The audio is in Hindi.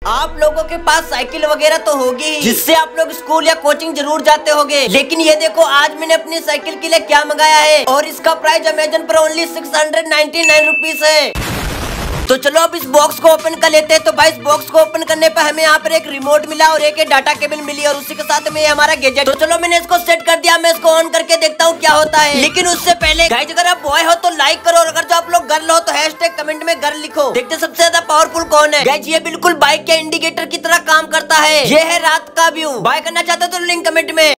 आप लोगों के पास साइकिल वगैरह तो होगी जिससे आप लोग स्कूल या कोचिंग जरूर जाते होंगे, लेकिन ये देखो आज मैंने अपनी साइकिल के लिए क्या मंगाया है और इसका प्राइस अमेजन पर ओनली 699 रुपीज है। तो चलो अब इस बॉक्स को ओपन कर लेते हैं। तो भाई इस बॉक्स को ओपन करने पर हमें यहाँ पर एक रिमोट मिला और एक डाटा केबल मिली और उसी के साथ में हमारा गैजेट। तो चलो मैंने इसको सेट कर दिया, मैं इसको ऑन करके देखता हूँ क्या होता है। लेकिन उससे पहले गाइस अगर आप बॉय हो तो लाइक करो और अगर जो आप लोग गर्ल हो तो हैशटैग कमेंट में गर्ल लिखो। देखते सबसे ज्यादा पावरफुल कौन है। गाइस ये बिल्कुल बाइक के इंडिकेटर की तरह काम करता है। ये है रात का व्यू। बाय करना चाहते हो तो लिंक कमेंट में।